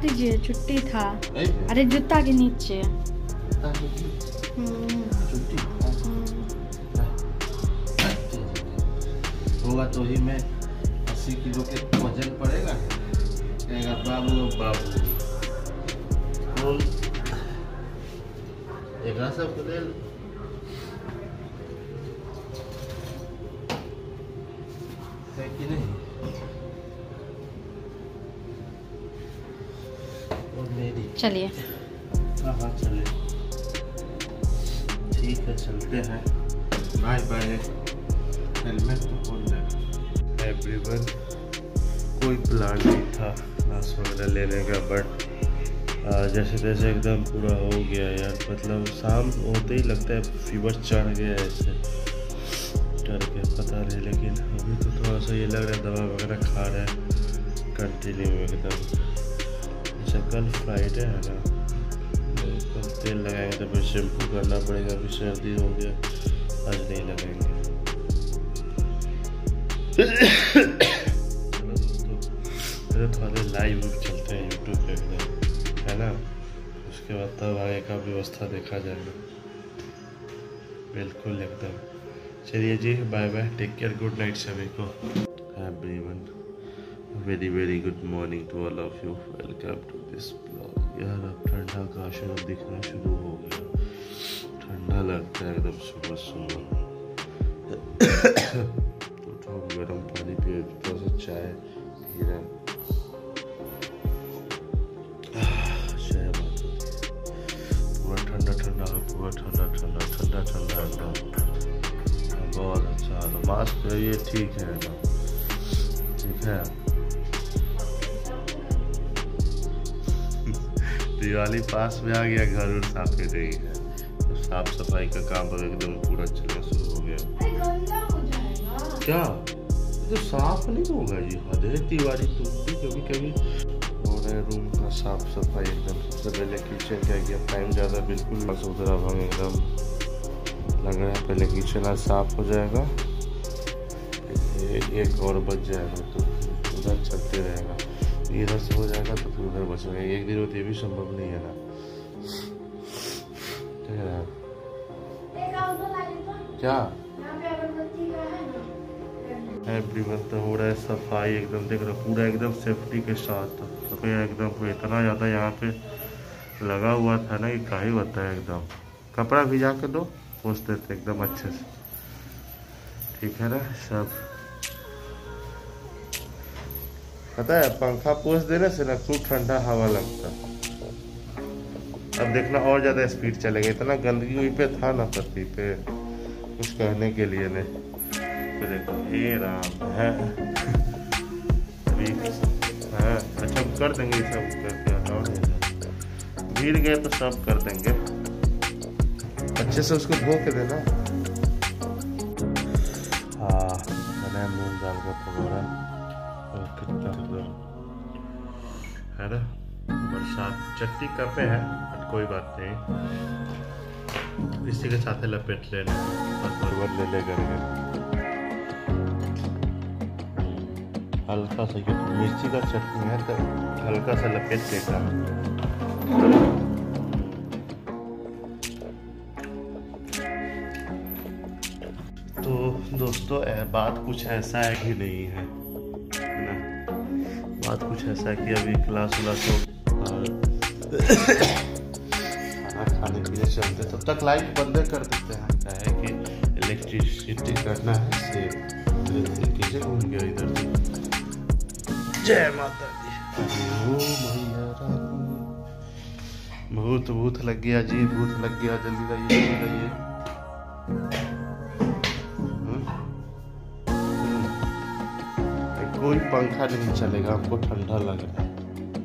दीजिए, छुट्टी था। अरे जूता के नीचे होगा तो ही मैं 80 किलो के वजन पड़ेगा, कहेगा बाबू बाबू। एक सब ले है कि नहीं? और मेरी चलिए। हाँ चले, ठीक है चलते हैं। Bye bye. हेलमेट तो खोल दे। एवरीवन, कोई प्लान नहीं था क्लास वगैरह लेने का, बट जैसे तैसे एकदम पूरा हो गया यार। मतलब शाम होते ही लगता है फीवर चढ़ गया ऐसे करके, पता नहीं। लेकिन अभी तो थोड़ा सा ये लग रहा है दवा वगैरह खा रहा है कंटिन्यू एकदम। अच्छा कल फ्राइडे है ना, कल तेल लगाएंगे तो फिर शैम्पू करना पड़ेगा। अभी सर्दी हो गया, आज नहीं लगाएंगे। चलो दोस्तों, मेरे थोड़े लाइव चलते हैं यूट्यूब पे एकदम, है ना। उसके बाद तब आगे का व्यवस्था देखा जाएगा। बिल्कुल एकदम। चलिए जी, bye bye, take care, good night सभी को। Everyone, very very good morning to all of you. Welcome to this blog. यार अब ठंडा का असर दिखना शुरू हो गया, ठंडा लगता है एकदम सुबह सुबह। तो थोड़ा गर्म पानी पिए, थोड़ा सा चाय पी। पूरा ठंडा ठंडा, पूरा ठंडा ठंडा ठंडा ठंडा एकदम, बहुत अच्छा। तो मास्क ये ठीक है ना, ठीक है। दिवाली पास में आ गया, घर और साफ ही नहीं है, तो साफ सफाई का काम अब एकदम पूरा चलना शुरू हो गया। क्या तो साफ नहीं होगा जी, हद है। दिवाली तो कभी कभी हो रहा है। रूम का साफ सफाई एकदम। सबसे पहले किचन का गया, टाइम ज़्यादा बिल्कुल उधर हम एकदम लग रहा है। पहले किचन आज साफ हो जाएगा, एक और बच जाएगा तो उधर चलते रहेगा। इधर से हो जाएगा तो फिर उधर बचेगा। एक दिन होती, ये भी संभव नहीं है ना। क्या एवरीवन, तो हो रहा है सफाई एकदम, देख रहे पूरा एकदम सेफ्टी के साथ। सफाई एकदम इतना ज़्यादा यहाँ पे लगा हुआ था ना कि क्या ही होता है एकदम। कपड़ा भिजा के दो, पोंछ देते एकदम अच्छे से, ठीक है ना सब। पता है पंखा पोंछ देने से ना खूब ठंडा हवा लगता। अब देखना और ज़्यादा स्पीड चलेगा। इतना गंदगी वहीं पे था ना पत्ती पे, कुछ कहने के लिए नहीं। तो देखो हे राम है हाँ, अच्छा कर देंगे ये सब करके। और भीड़ गए तो सब कर देंगे, अच्छे से उसको धो के देना। हाँ मैंने मूंग दाल का पकौड़ा, कितना है ना। बरसात चट्टी कपे है, कोई बात नहीं, इसी के साथ लपेट लेना और परवर ले ले करके हल्का सा। मिर्ची का चटनी है तो हल्का सा लपेट देगा। तो दोस्तों बात कुछ ऐसा है कि नहीं है ना, बात कुछ ऐसा है कि अभी क्लास व्लास हो और खाना खाने के लिए चलते, तब तक लाइट बंद कर देते हैं। क्या है कि इलेक्ट्रिसिटी करना है से कीजिए, घूम गया इधर से। जय माता दी। ओ मैया रानी, भूत लग गया जी, भूत लग गया। जल्दी लाइए, जल्दी लाइए। कोई पंखा नहीं चलेगा, हमको ठंडा लग रहा है।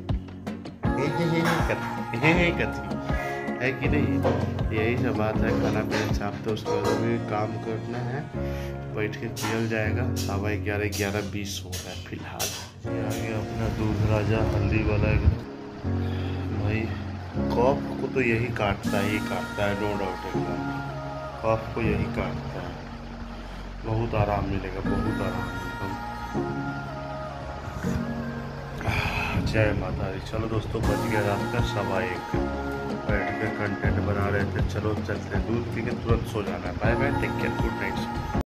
कथी है कि नहीं, यही सब बात है। खाना पीना छापते, उसके बाद भी काम करना है, बैठ के किया जाएगा। 11:20 हो रहा है फिलहाल। ये आ गया अपना दूध राजा हल्दी वाला भाई। कॉफ को तो यही काटता है, नो डाउट एकदम। कॉफ को यही काटता है, बहुत आराम मिलेगा, बहुत आराम एकदम। जय माता दी। चलो दोस्तों, बज गया रात का 1:15, बैठ के कंटेंट बना रहे थे। चलो चलते हैं, दूध पी के तुरंत सो जाना है। Bye bye, take care, good night.